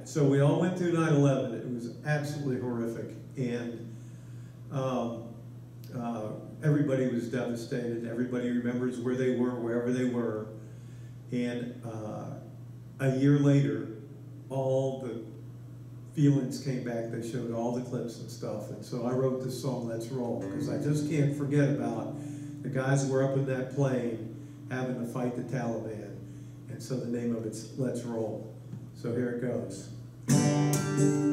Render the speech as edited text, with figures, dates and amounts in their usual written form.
So we all went through 9/11. It was absolutely horrific, and everybody was devastated. Everybody remembers where they were, wherever they were. And a year later, all the feelings came back. They showed all the clips and stuff. And so I wrote this song, Let's Roll, because I just can't forget about the guys who were up in that plane having to fight the Taliban. And so the name of it's Let's Roll. So here it goes.